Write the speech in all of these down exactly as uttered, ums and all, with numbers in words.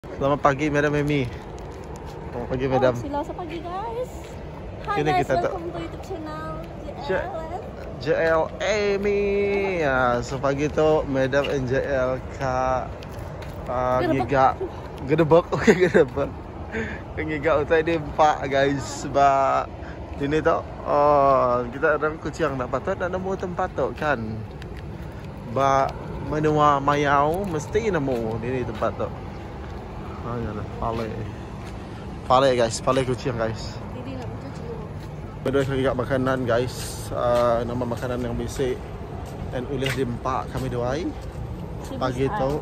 Selamat pagi, Madam Amy. Selamat pagi, Madam. Oh, selamat pagi, guys. Hi Ini guys, kita welcome to YouTube channel J L. J L Amy. Ya, so pagi tu Madam and J L ka uh, ngiga gedebek, okey gedebek. Ngiga utai di empat guys sebab ini tu oh, kita orang kucing nak patut nak nemu tempat tu kan. Ba menua mayau mesti nemu di tempat tu. Oh ya lah, pale. Pale guys, pale kucing guys. Ini nak cuci dulu. Berdua lagi kat makanan guys. Uh, nama makanan yang basic dan ulih di empat kami doai. Pagi tu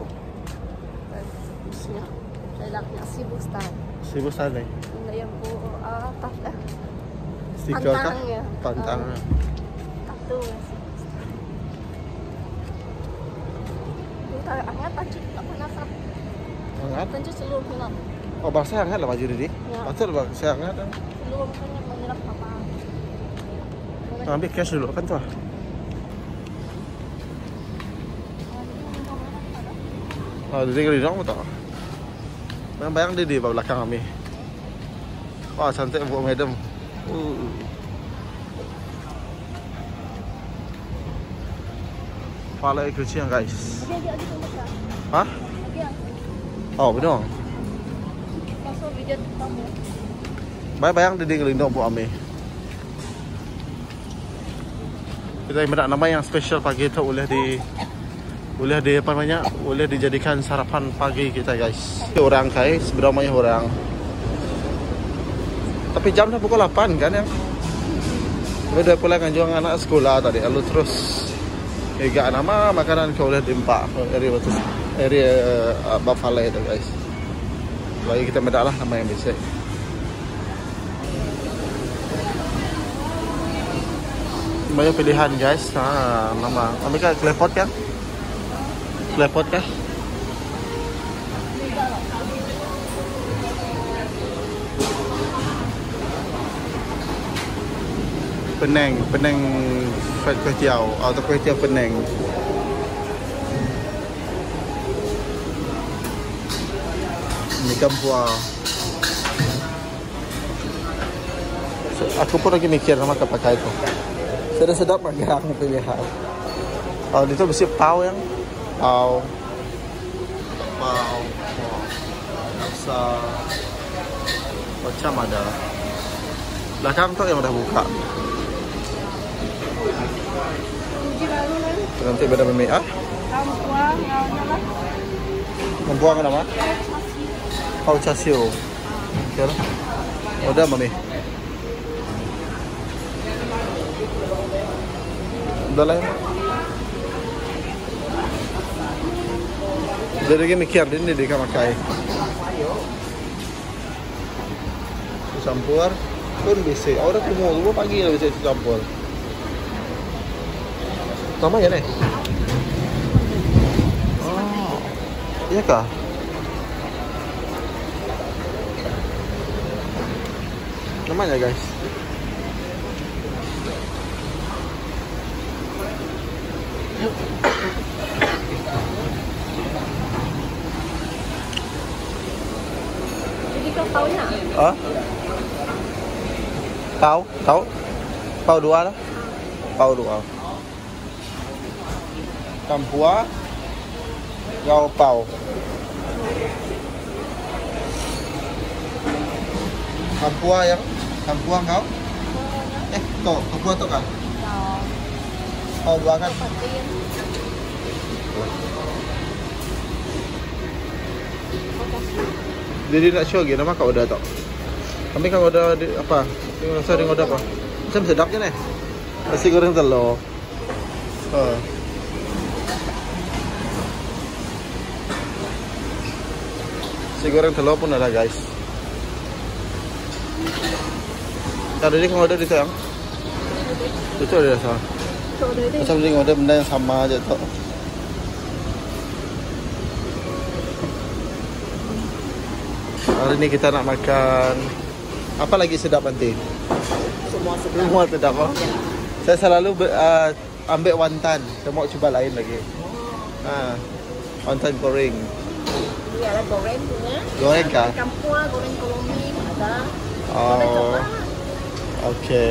Ya. Saya nak yang sibuk style. sibuk sana. Benda yang bu ah tak dah. Stiker kah? Pantang ya. Pantang. Uh, tak tu sibuk style. Kita hangat pancit tak panas. Hangat? Pancit seluruh film. Oh, bahasa hangat lah baju dia. Ya. Betul bahasa hangat. Seluruh filmnya menyerap apa? Nah, ambil cash dulu kan tu. Oh, dia tinggal di dalam tak? Bayang-bayang dia di belakang kami. Wah, cantik buat madam. Uh. Pala kucing guys. Lagi lagi tu macam. Hah? Lagi. Oh, benar. Masuk video kamu. Bayang-bayang dia tinggal di dalam buat kami. Kita minta nama yang spesial pagi tu boleh di boleh di apa namanya? Boleh dijadikan sarapan pagi kita guys. Orang guys, berapa banyak orang? Tapi jam dah pukul lapan kan ya? Kita dah pulang kan jual anak sekolah tadi. Lalu terus ega nama makanan kau boleh dimpak dari betul area uh, Buffalo itu guys. Lagi kita minta lah nama yang bisa. Banyak pilihan guys. Ha, nama. Ambil klepot kan? Klepot kah? Penang, Penang fried kuih tiaw atau kuih tiaw Penang. Ini kampua. So, aku pun lagi mikir nama apa pakai itu. Sedap-sedap magang pilihan. Oh, itu mesti pau yang pau. Pau. Rasa macam ada. Belakang tu yang dah buka. Uji baru kan? Nanti beda memi ah. Kampuang, ngawnya lah. Membuang nama? Pau chasiu. Okey lah. Udah mami. Udah lah. Dia lagi mikir dia dia kan makai. Campur pun bisa. Orang kumul dulu pagi lah bisa campur. Sama ya nih? Oh, iya kah? Namanya guys. Jadi kau taunya? Ah? Tahu? Tahu? Tahu dua lah. Tahu dua. Kampua, gao pau. Kampua yang kampua kau? Eh, tu kampua tu kan? Pau dua kan? Jadi nak show lagi nama kau udah tak? Kami kan udah di, apa? Yang rasa dengan udah apa? Macam sedap je nih. Nasi goreng telur. Oh. Nasi goreng telur pun ada guys. Tadi kan ada di sayang. Itu ada rasa. Macam ni ada benda yang sama aja tu. Hari ni kita nak makan apa lagi sedap nanti? Semua sedap. Semua sedap oh. Ya. Saya selalu uh, ambil wonton. Saya mau cuba lain lagi. Ha. Wonton goreng. Ini ada goreng punya. Goreng kah? Goreng kampua, goreng kolomi ada. Oh. Boleh coba. Oke.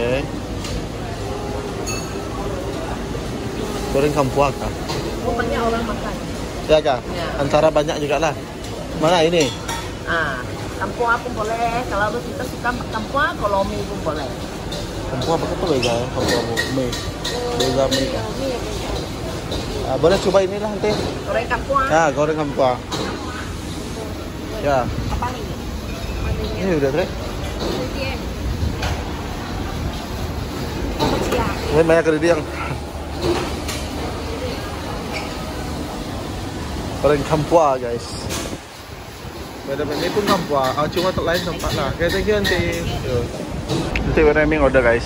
Goreng kampua kah? Oh, banyak orang makan. Ya kah? Ya. Antara banyak juga lah. Mana ini? Ah, kampua pun boleh. Kalau lu kita suka kampua, kolomi pun boleh. Kampua apa tu beza? Kampua mie. Beza mie kah? Kolomi ya beza. Ah, boleh coba inilah nanti. Goreng kampua. Ya, goreng kampua. Ya. Apa nih? Ini udah trek. Ini banyak kerja yang goreng kampua guys. Beda ini pun kampua. Ah, cuma tak lain tempat lah. Okay, thank you nanti. Yo. Nanti Reming order guys.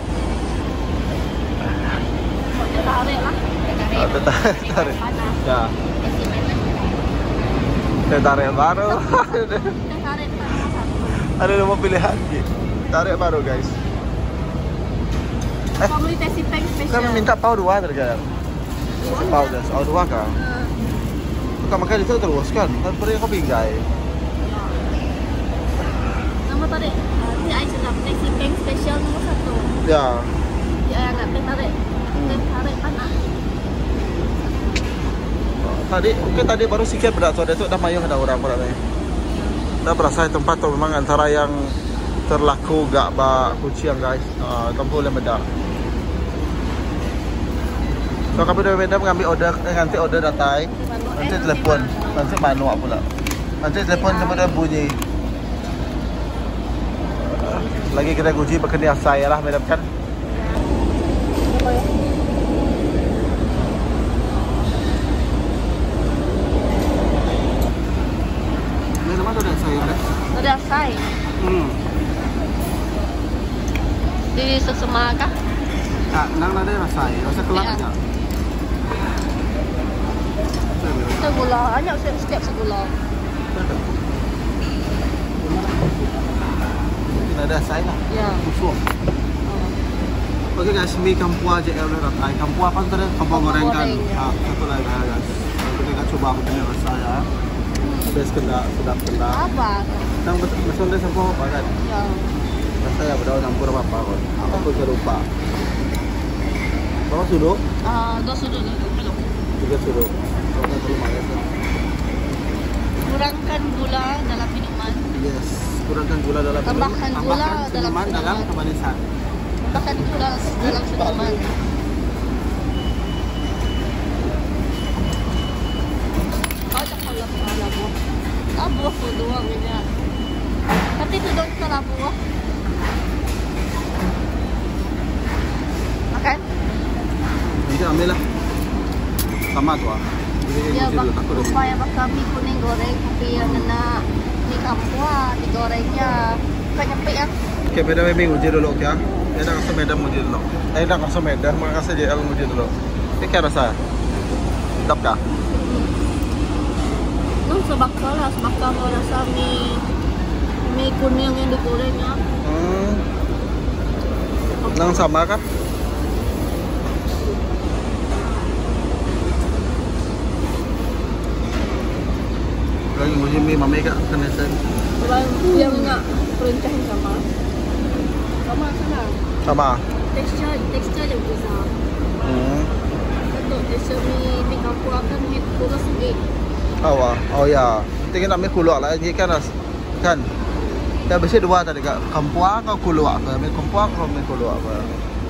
Tarik lah. Ah, tarik, tarik. Ya. Tarik baru. Tarik Ada nama pilihan. Tarik baru guys. Eh, kamu ini tesi peng spesial. Kan minta pau dua terkadang. Pau dah, pau dua kah? Bukan makan itu terus kan? Kan pergi kau pinggai. Nama tadi, ini saya sedap tesi peng spesial nomor satu. Ya. Ya, yang nak tarik, tarik panas. Tadi, mungkin tadi baru sikit berat tu. Ada tu dah mayung ada orang berat ni. Dah berasa tempat tu memang antara yang terlaku gak ba kucing guys. Ah, tempat boleh medak. So kami dah beda mengambil order, eh, nanti order datai, nanti telepon, nanti manual pula. Nanti telepon kemudian bunyi. Lagi kita kunci berkena saya lah, madam kan? Ini nama tu dah saya dah. Sudah saya. Hmm. Di sesema kah? Tak, nang ada rasa, rasa kelak aja. Segula, banyak setiap segula. Ini ada saya lah. Ya. Kusuk. Okey guys, mie kampua J L dah datang. Kampua apa tu tadi? Kampua goreng kan. Ah, satu lagi dah guys. Kita nak cuba begini rasa ya. Best kena, sedap kena. Apa? Nang betul betul dah sampai apa kan? Ya. Rasa ya berdaun campur apa apa kan. Aku serupa. Berapa sudut? Ah, dua sudut dulu. Tiga sudut. Kalau terlalu manis. Kurangkan gula dalam minuman. Yes. Kurangkan gula dalam minuman. Tambahkan gula Tambahkan dalam minuman dalam minuman. kemanisan. Tambahkan gula dalam minuman. Kau tak kalau salah buah. Ah, buah tu doang ini. Tapi tu dong salah buah. Makan? Jadi ambil lah. Sama tu ah. Jadi Ya, ini dulu takut dah. upaya bakal mie kuning goreng, tapi yang nak mie kampua digorengnya bukan nyampe ya. Okay, Madam Amy uji dulu, okay? Saya nak rasa Madam uji dulu. Saya nak rasa Madam, mak rasa J L uji dulu. Ini kaya rasa? Sedap kah? Nung sebakal lah, sebakal kau rasa mie mie kuning yang digorengnya. Hmm. Nang sama kah? Lagi uji mie mami kak, kena sen. Kalau yang nak perancah yang sama, sama sana. Sama? Tekstur, tekstur yang besar. Hmm. Untuk tekstur mie mie kampua kan mie kurang sikit. Oh, ah. Oh ya. Nanti kita ambil kuluk lah. Ini kan, kan? Dah bersih dua tadi kak. Kampua atau kuluk ke? Ambil kampua atau ambil kuluk ke?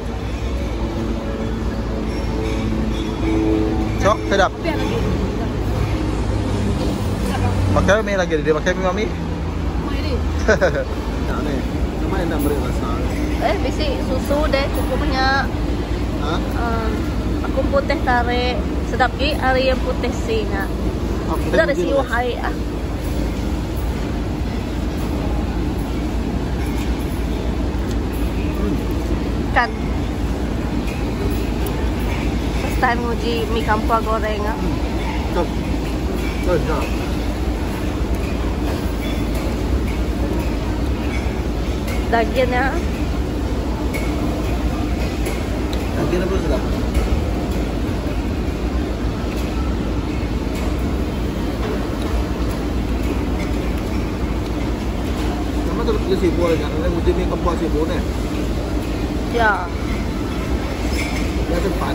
So, sedap. Tapi ada lagi. Pakai mie lagi, dia pakai mie mami. Mau ini? Nah ni, cuma yang nak beri rasa. Eh, bisi susu deh, cukup banyak. Ha? Um, aku putih tarik. Sedap ki, hari yang putih sih nak. Kita ada siwa hari ah. Kan. First time uji mie kampua goreng ah. Jom. Jom, jom. Dagingnya Daging apa sedap? tu pergi sibuk kan? Ada musim ni kampung sibuk ni. Ya. Yang tempat.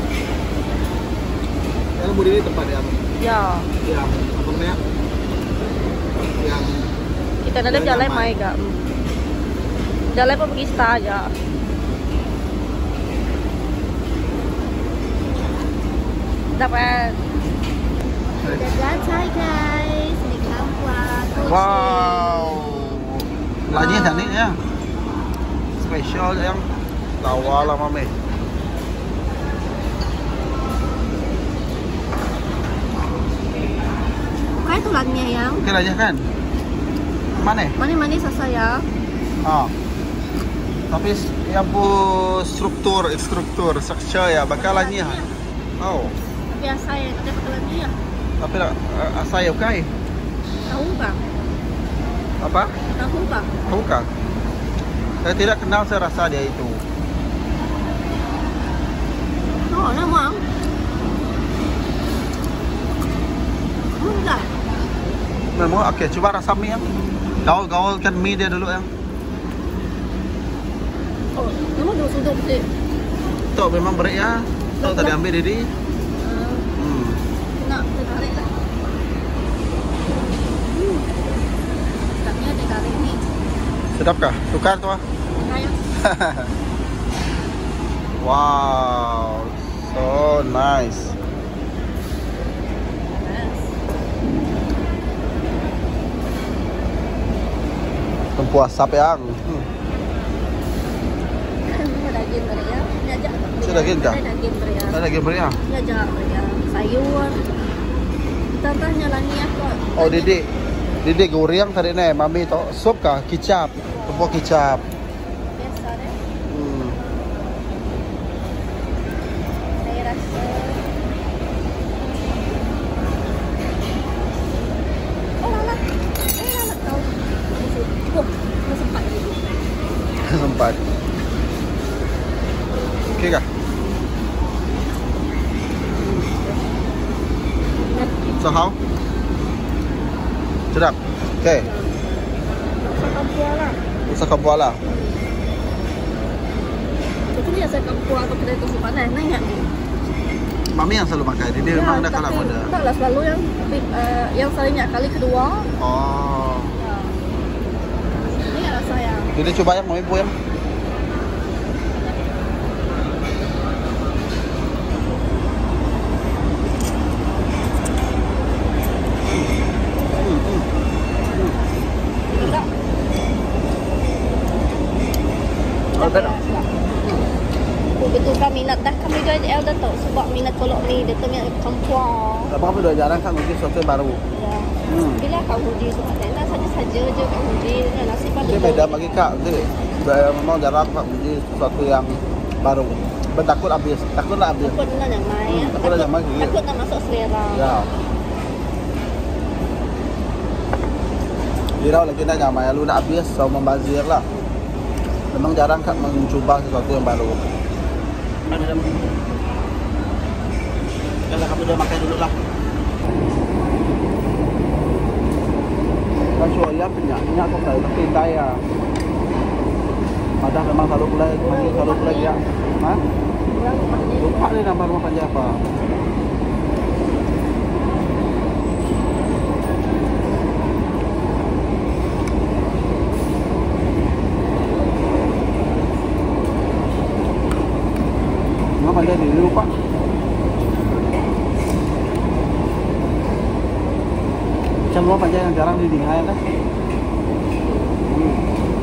Yang musim ni tempat yang. Ya. Yang apa namanya? Yang Kita ada jalan mai kak. Jalan apa pergi star aja. Dapat. Hai guys, di kampung. Wow. Lagi dah ni ya. Special yang lawa lah mami. Bukan tulangnya yang. Okey aja kan? Mana? Manis-manis saya. Ah. Tapi yang bu struktur, struktur, structure ya bakal lagi ha. Oh. Biasa ya, ada tulangnya ya. Tapi lah uh, saya okey. Tahu bang? Apa? Tahu bang? Bukan. Saya tidak kenal saya rasa dia itu. Oh, nama. Enggak. Memang okey, coba rasa mie yang. Gaul-gaulkan mie dia dulu yang. Oh, nama dulu sudah betul. Tok memang berat ya. Tok tadi ambil Didi. Hmm. Nak tertarik tak? Hmm. Taknya tertarik ni. Sedap kah? Tukar tu ah. Kayak. Wow. So nice. Tempuh asap yang. Hmm. Daging beria. Ngajak. Saya daging kah? Ada daging beria. Ada lagi beria. Ngajak beria. Sayur. Tantanya lagi apa? Oh Didi. Didi goreng tadi ni. Mami tu sup kah? Kicap. Tempuh kicap. Biasa deh. Hmm. Saya rasa. Oh lala. Eh lala tahu. Oh, masih empat lagi. Sempat. Okey kah? So how? Sedap. Okey. Masakan lah. Usaha kabuah lah. Itu dia saya kampung atau kedai tu panas. Nanya ni. Mami yang selalu makan. Dia memang dah kalah pada. Taklah selalu yang uh, yang selalunya kali kedua. Oh. Ya. Ini rasa yang. Jadi coba yang Mami pun yang. Tidak. Oh, tak. Betul kan minat dah kami juga L dah tahu sebab minat kolok ni dia tu minat kampung. Tak apa dah jarang kan uji sesuatu yang baru. Ya. Hmm. Bila kau uji sebab enak saja-saja je kau uji dengan nasi pada. Dia beda bagi kak. Jadi memang jarang kak uji sesuatu yang baru. Bertakut habis. Takutlah habis. Takut nak nyamai. Hmm, takut nak nyamai. Takut nak masuk selera. Ya. Dirau lagi nak nyamai. Lu nak habis so membazir lah. Memang jarang kak mencuba sesuatu yang baru. Ada dalam. Kalau kamu dah makan dulu lah. Masuk ya penyak, penyak kau tahu tapi daya. Madah memang selalu pula, selalu pula dia. Hah? Lupa ni nama rumah panjang apa? Rumah panjang ni lupa. Macam rumah panjang yang jarang didingai kan? Hmm.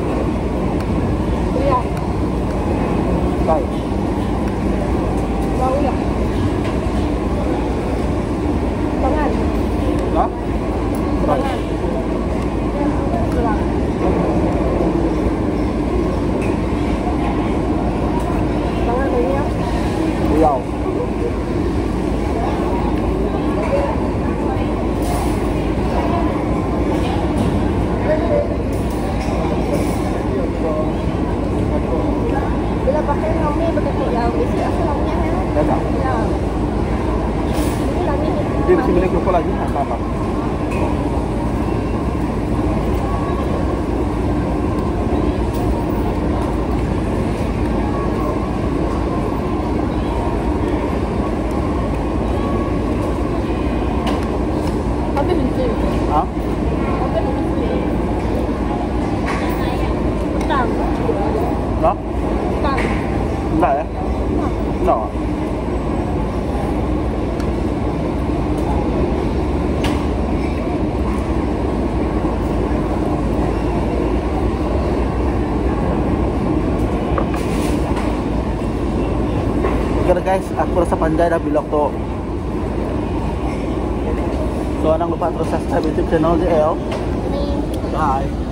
Ya. Baik. Bau ya. Tangan. Hah? Tangan. Kurang. Tangan ini ya. Riau. Bila pakai ngomong sih. Hah? Apa itu sih? Utang. Hah? Utang. Enggak ya? Enggak. Oke guys, aku rasa pandai dah vlog tu. So, jangan lupa terus subscribe YouTube channel J L. Ini. Bye.